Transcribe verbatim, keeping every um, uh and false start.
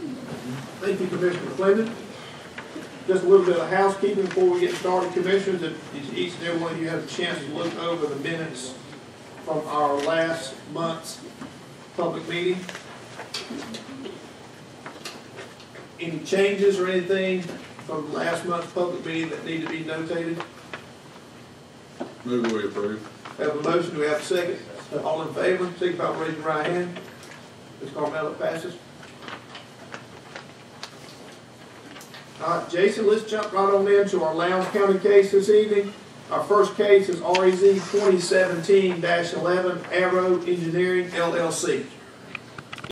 Thank you, Commissioner Clinton. Just a little bit of housekeeping before we get started, Commissioners. That each and every one of you have a chance to look over the minutes from our last month's public meeting. Any changes or anything from last month's public meeting that need to be notated? Move we approve. We have a motion. Do we have a second? All in favor, signify by raising your right hand. Miz Carmelo, passes. All right, Jason, let's jump right on into our Lowndes County case this evening. Our first case is R E Z twenty seventeen dash eleven Arrow Engineering L L C.